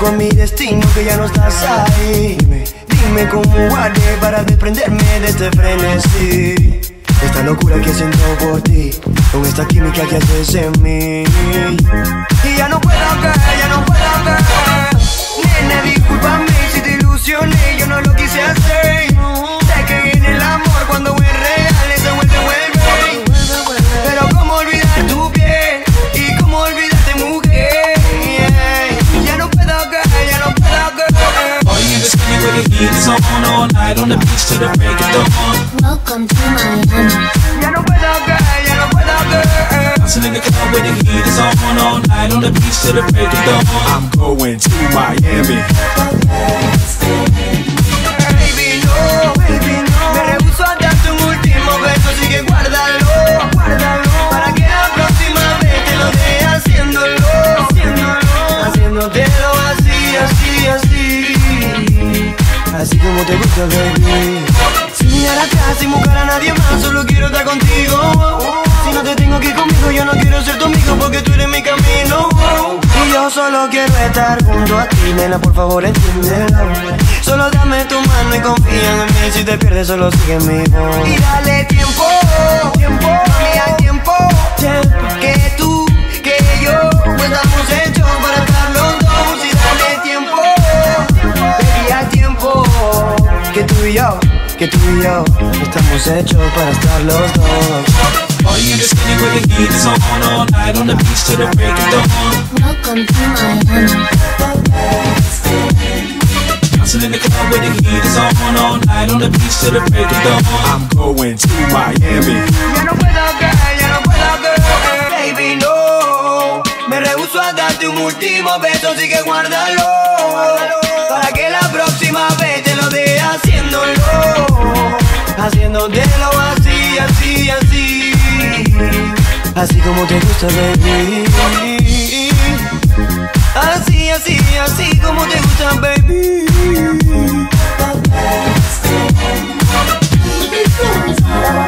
con mi destino que ya no estás ahí. Dime cómo haré para desprenderme de este frenesí. Esta locura que siento por ti, con esta química que haces en mí. Y ya no puedo caer, ya no puedo caer. Nene, discúlpame si te ilusioné, yo no lo quise hacer. Sé que en el amor cuando es real se vuelve. Pero cómo olvidar tu piel y cómo olvidarte, mujer. Ya no puedo caer, ya no puedo caer. All you just skinny with the heat is on all night on the beach till the break of dawn. Welcome to Miami. Ya no puedo caer, ya no puedo caer. Bouncing in the club with the heat is on all night on the beach till the break of dawn. I'm going to Miami. Baby, no, me rehúso a darte un último beso, así que guárdalo, para que la próxima vez te lo dé haciéndotelo así como te gusta, baby. Sin mirar atrás, sin buscar a nadie más, solo quiero estar contigo. Si no te tengo aquí conmigo, yo no quiero ser tu amigo porque tú eres mi camino. Y yo solo quiero estar junto a ti, nena, por favor entiéndelo. Solo dame tu mano y confía en mí, si te pierdes solo sigue mi voz. Y dale tiempo, mami, hay tiempo. Que tú, que yo, pues estamos hechos para estar los dos. Y dale tiempo, baby, hay tiempo. Que tú y yo estamos hechos para estar los dos. All you just skinny with the heat is on all night on the beach till the break of dawn. Welcome to Miami. Bouncing in the club with the heat is on all night on the beach till the break of dawn. I'm going to Miami. Ya no puedo caer, ya no puedo caer. Baby, no, me rehúso a darte un último beso, así que guárdalo, para que la próxima vez te lo dé haciéndotelo así como te gusta, baby. Así como te gusta, baby.